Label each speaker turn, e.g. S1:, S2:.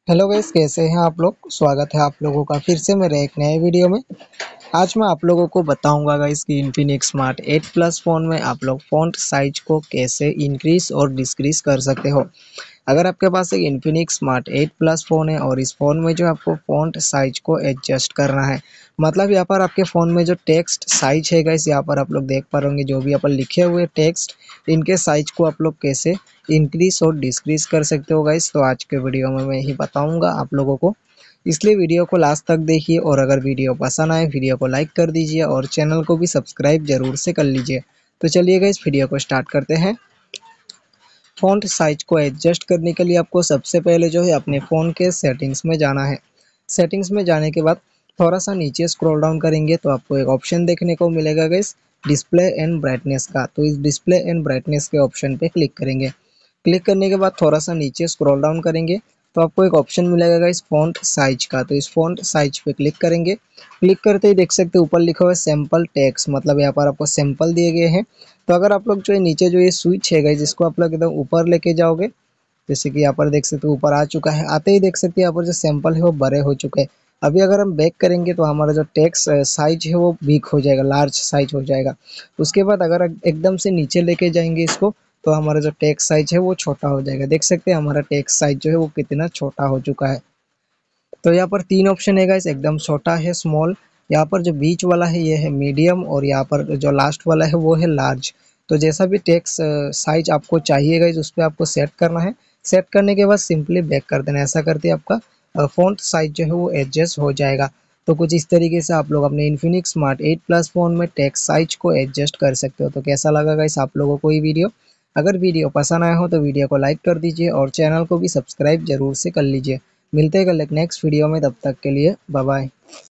S1: Hello guys, कैसे हैं आप लोग। स्वागत है आप लोगों का फिर से मेरे एक नए वीडियो में। आज मैं आप लोगों को बताऊंगा गाइस कि इन्फिनिक्स स्मार्ट 8 प्लस फ़ोन में आप लोग फ़ॉन्ट साइज को कैसे इंक्रीज और डिक्रीज कर सकते हो। अगर आपके पास एक इन्फिनिक्स स्मार्ट 8 प्लस फ़ोन है और इस फ़ोन में जो आपको फ़ॉन्ट साइज को एडजस्ट करना है, मतलब यहाँ पर आपके फ़ोन में जो टेक्स्ट साइज है गाइस, यहाँ पर आप लोग देख पा रहे होंगे जो भी यहाँ पर लिखे हुए टेक्स्ट, इनके साइज को आप लोग कैसे इंक्रीज और डिक्रीज कर सकते हो गाइस। तो आज के वीडियो में मैं ही बताऊंगा आप लोगों को, इसलिए वीडियो को लास्ट तक देखिए। और अगर वीडियो पसंद आए वीडियो को लाइक कर दीजिए और चैनल को भी सब्सक्राइब जरूर से कर लीजिए। तो चलिए गाइस, वीडियो को स्टार्ट करते हैं। फ़ॉन्ट साइज को एडजस्ट करने के लिए आपको सबसे पहले जो है अपने फ़ोन के सेटिंग्स में जाना है। सेटिंग्स में जाने के बाद थोड़ा सा नीचे स्क्रॉल डाउन करेंगे तो आपको एक ऑप्शन देखने को मिलेगा गाइस, डिस्प्ले एंड ब्राइटनेस का। तो इस डिस्प्ले एंड ब्राइटनेस के ऑप्शन पे क्लिक करेंगे। क्लिक करने के बाद थोड़ा सा नीचे स्क्रॉल डाउन करेंगे तो आपको एक ऑप्शन मिलेगा गाइस फ़ॉन्ट साइज का। तो इस फ़ॉन्ट साइज पे क्लिक करेंगे। क्लिक करते ही देख सकते हैं ऊपर लिखा हुआ है सैंपल टेक्स्ट, मतलब यहाँ पर आपको सैंपल दिए गए हैं। तो अगर आप लोग जो है नीचे जो ये स्विच है गाइस, जिसको आप लोग एकदम ऊपर लेके जाओगे, जैसे कि यहाँ पर देख सकते हो ऊपर आ चुका है। आते ही देख सकते हैं यहाँ पर जो सैंपल है वो बड़े हो चुके हैं। अभी अगर हम बैक करेंगे तो हमारा जो टेक्स्ट साइज है वो बिग हो जाएगा, लार्ज साइज हो जाएगा। उसके बाद अगर एकदम से नीचे लेके जाएंगे इसको, तो हमारा जो टेक्स्ट साइज है वो छोटा हो जाएगा। देख सकते हैं हमारा टेक्स्ट साइज जो है वो कितना छोटा हो चुका है। तो यहाँ पर 3 ऑप्शन है गाइस, एकदम छोटा है स्मॉल, यहाँ पर जो बीच वाला है ये है मीडियम, और यहाँ पर जो लास्ट वाला है वो है लार्ज। तो जैसा भी टेक्स्ट साइज आपको चाहिए गाइस उस पे आपको सेट करना है। सेट करने के बाद सिंपली बैक कर देना है। ऐसा करते आपका फ़ॉन्ट साइज जो है वो एडजस्ट हो जाएगा। तो कुछ इस तरीके से आप लोग अपने इन्फिनिक्स स्मार्ट 8 प्लस फ़ोन में टेक्स्ट साइज को एडजस्ट कर सकते हो। तो कैसा लगा गाइस आप लोगों को ये वीडियो। अगर वीडियो पसंद आया हो तो वीडियो को लाइक कर दीजिए और चैनल को भी सब्सक्राइब जरूर से कर लीजिए। मिलते हैं कल एक नेक्स्ट वीडियो में, तब तक के लिए बाय बाय।